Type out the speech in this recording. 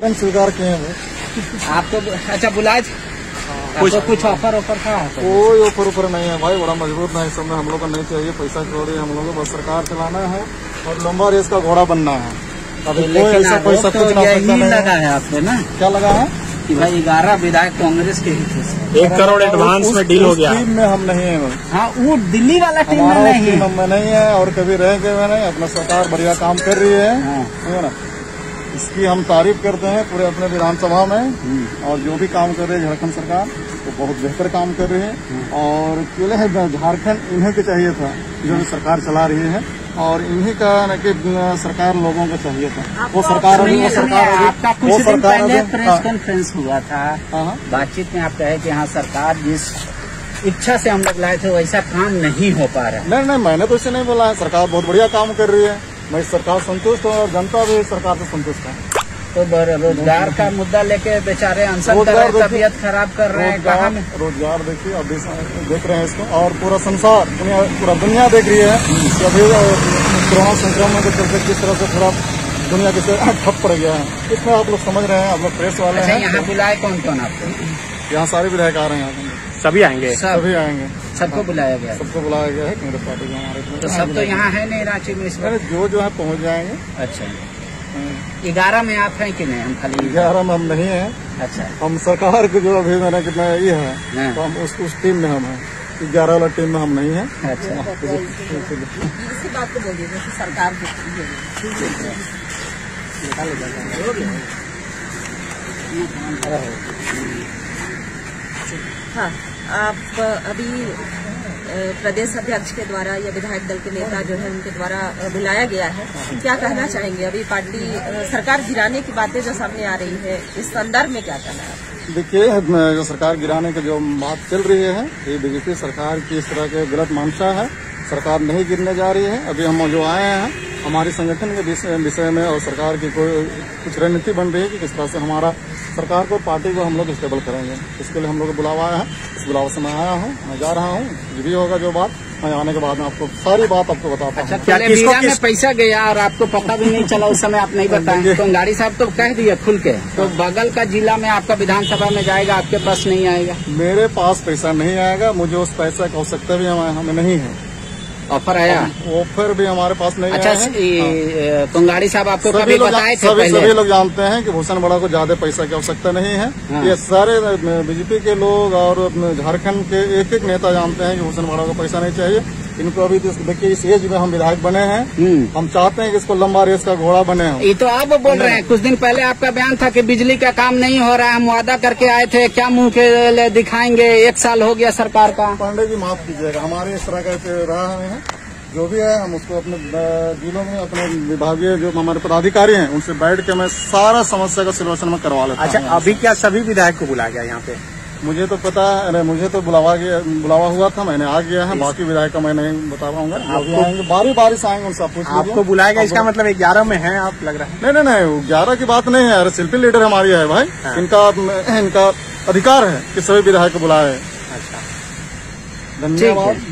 स्वीकार किए हैं आपको। अच्छा बुलाए कुछ ऑफर था? कोई ऑफर नहीं है भाई, बड़ा मजबूत नहीं, इस समय हम लोग को नहीं चाहिए पैसा कौड़ी, हम लोग को बस सरकार चलाना है और लंबा रेस का घोड़ा बनना है। अभी कोई ऐसा पैसा कुछ नहीं लगा है आपने ना? क्या लगा है कि भाई 11 विधायक कांग्रेस के ही थे, 1 करोड़ एडवांस में डील हो गया। टीम में हम नहीं है। हाँ, वो दिल्ली वाला टीम में नहीं है और कभी रहेंगे में नहीं। अपना सरकार बढ़िया काम कर रही है ना, इसकी हम तारीफ करते हैं पूरे अपने विधानसभा में। और जो भी काम कर रही है झारखंड सरकार वो बहुत बेहतर काम कर रही है। और केवल है झारखंड इन्हें के चाहिए था जो सरकार चला रही है, और इन्हीं का न कि सरकार लोगों को चाहिए था। वो सरकार आपका कुछ दिन पहले प्रेस कॉन्फ्रेंस हुआ था, बातचीत में आप कहे कि हाँ सरकार जिस इच्छा से हम लोग लाए थे वैसा काम नहीं हो पा रहा है। नहीं, मैंने तो इसे नहीं बोला है। सरकार बहुत बढ़िया काम कर रही है, मैं सरकार संतुष्ट हूँ और जनता भी सरकार से संतुष्ट है। तो रोजगार का मुद्दा लेके बेचारे अनशन कर रहे हैं, तबीयत खराब कर रहे हैं। कहाँ में रोजगार देखिए, अब देख रहे हैं इसको, और पूरा संसार पूरा दुनिया देख रही है कि अभी कोरोना संक्रमण के चलते किस तरह से पूरा दुनिया किसे ठप पड़ गया है। इसमें आप लोग समझ रहे हैं, आप लोग प्रेस वाले हैं। यहाँ बुलाए कौन आपको? यहाँ सारे विधायक आ रहे हैं, सभी आएंगे, सभी आएंगे, सबको बुलाया गया? सबको बुलाया गया है कांग्रेस पार्टी के हमारे। तो सब तो यहाँ है नहीं रांची में इसमें? जो है पहुँच जाएंगे। अच्छा, 11 में आप हैं कि नहीं? हम खाली 11 में हम नहीं है। अच्छा, हम सरकार को जो अभी मैंने कितना ये है तो हम उस टीम में हम हैं, 11 वाला टीम में हम नहीं है। अच्छा, इसी बात को बोलिए सरकार हाँ, आप अभी प्रदेश अध्यक्ष के द्वारा या विधायक दल के नेता जो है उनके द्वारा बुलाया गया है, क्या कहना चाहेंगे? अभी पार्टी सरकार गिराने की बातें जो सामने आ रही है, इस संदर्भ में क्या कहना है? देखिए, जो सरकार गिराने की जो बात चल रही है, ये बीजेपी सरकार की इस तरह के गलत मंशा है। सरकार नहीं गिरने जा रही है। अभी हम जो आए हैं हमारे संगठन के विषय में और सरकार की कोई कुछ रणनीति बन रही है कि किस तरह से हमारा सरकार को, पार्टी को हम लोग स्टेबल करेंगे। इसके लिए हम लोग को बुलावा आया है। इस बुलावा से मैं आया हूँ, मैं जा रहा हूँ। जो भी होगा जो बात, मैं आने के बाद में आपको सारी बात आपको बताता हूँ। अच्छा, क्या में पैसा गया और आपको पता भी नहीं चला उस समय, आप नहीं बताएंगे? तो गाड़ी साहब तो कह दिया खुल के, तो बगल का जिला में आपका विधानसभा में जाएगा, आपके पास नहीं आएगा? मेरे पास पैसा नहीं आएगा, मुझे उस पैसा की आवश्यकता भी हमें नहीं है। ऑफर आया? ऑफर भी हमारे पास नहीं आया है। कुंगाड़ी साहब आपको कभी बताए थे? सभी लोग जानते हैं कि भूषण बड़ा को ज्यादा पैसा की आवश्यकता नहीं है। ये सारे बीजेपी के लोग और झारखंड के एक नेता जानते हैं कि भूषण बड़ा को पैसा नहीं चाहिए। इनको अभी देखिए, इस एज में हम विधायक बने हैं, हम चाहते हैं कि इसको लंबा रेस का घोड़ा बने हम। ये तो आप बोल रहे हैं, कुछ दिन पहले आपका बयान था कि बिजली का काम नहीं हो रहा है, हम वादा करके आए थे, क्या मुंह के दिखाएंगे? 1 साल हो गया सरकार का। पांडे जी माफ कीजिएगा, हमारे इस तरह का रहा है। जो भी है हम उसको अपने जिलों में अपने विभागीय जो हमारे पदाधिकारी हैं उनसे बैठ के मैं सारा समस्या का सलूशन में करवा लेता हूं। अच्छा, अभी क्या सभी विधायक को बुलाया गया यहाँ पे? मुझे तो पता है, मुझे तो बुलावा हुआ था, मैंने आ गया है। बाकी विधायक का मैं नहीं बता पाऊंगा, आएंगे बारी से आएंगे, उनसे पूछ लीजिए। आपको बुलाया गया, इसका मतलब 11 में है आप, लग रहा है? नहीं, 11 की बात नहीं है यार, शिल्पी लीडर हमारी है भाई। इनका अधिकार है कि सभी विधायक को बुलाए। अच्छा, धन्यवाद।